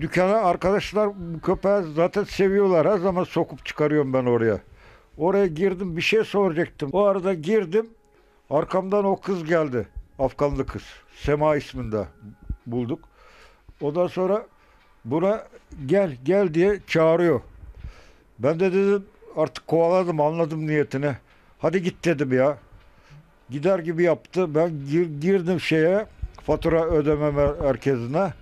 dükkana arkadaşlar bu köpeği zaten seviyorlar. Her zaman sokup çıkarıyorum ben oraya. Oraya girdim, bir şey soracaktım. O arada girdim. Arkamdan o kız geldi. Afganlı kız. Sema isminde bulduk. Ondan sonra buna gel gel diye çağırıyor. Ben de dedim artık kovaladım, anladım niyetini. Hadi git dedim ya. Gider gibi yaptı. Ben girdim şeye, fatura ödeme merkezine.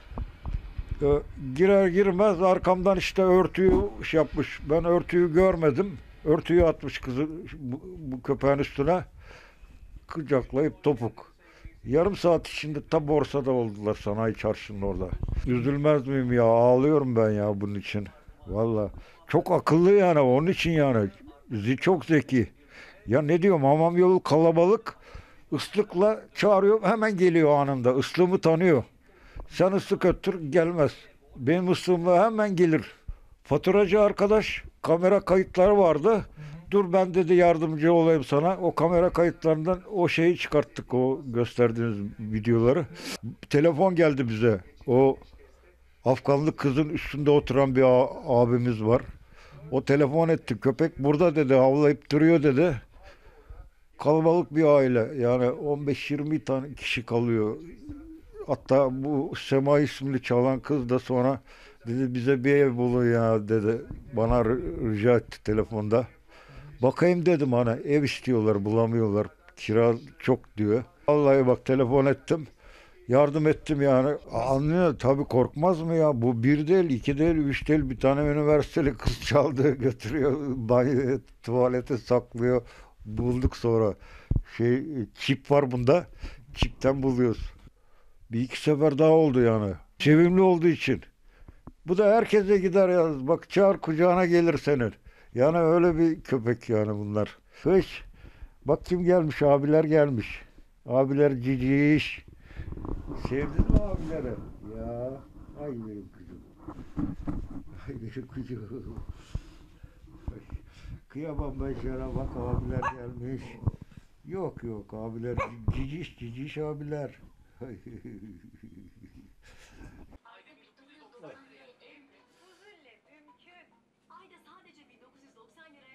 Girer girmez arkamdan işte örtüyü şey yapmış. Ben örtüyü görmedim. Örtüyü atmış kızı bu köpeğin üstüne. Kucaklayıp topuk. Yarım saat içinde ta borsada oldular, sanayi çarşının orada. Üzülmez miyim ya? Ağlıyorum ben ya bunun için. Valla. Çok akıllı yani, onun için yani. Çok zeki. Ya ne diyorum, hamam yolu kalabalık. Islıkla çağırıyor, hemen geliyor anında. Islığımı tanıyor. Sen ıslık öttür, gelmez. Benim ıslığımla hemen gelir. Faturacı arkadaş, kamera kayıtları vardı. Dur ben dedi yardımcı olayım sana. O kamera kayıtlarından o şeyi çıkarttık, o gösterdiğiniz videoları. Telefon geldi bize. O Afganlı kızın üstünde oturan bir abimiz var. O telefon etti. Köpek burada dedi, havlayıp duruyor dedi. Kalabalık bir aile. Yani 15-20 tane kişi kalıyor. Hatta bu Sema isimli çalan kız da sonra dedi bize bir ev bulun ya dedi. Bana rica etti telefonda. Bakayım dedim, hani ev istiyorlar, bulamıyorlar. Kira çok diyor. Vallahi bak, telefon ettim. Yardım ettim yani. Anlıyor tabii, korkmaz mı ya? Bu bir değil, iki değil, üç değil. Bir tane üniversiteli kız çaldı, götürüyor banyoya, tuvalete saklıyor. Bulduk sonra. Çip var bunda. Çipten buluyoruz. Bir iki sefer daha oldu yani. Sevimli olduğu için. Bu da herkese gider ya. Bak, çağır kucağına gelir senin. Yani öyle bir köpek yani bunlar. Kış. Bak kim gelmiş, abiler gelmiş. Abiler ciciş. Sevdin mi abileri? Ya. Ay benim kızım. Ay benim kızım. Ay, kıyamam ben şuna, bak abiler gelmiş. Yok yok, abiler ciciş ciciş abiler. Ayda sadece 1990 liraya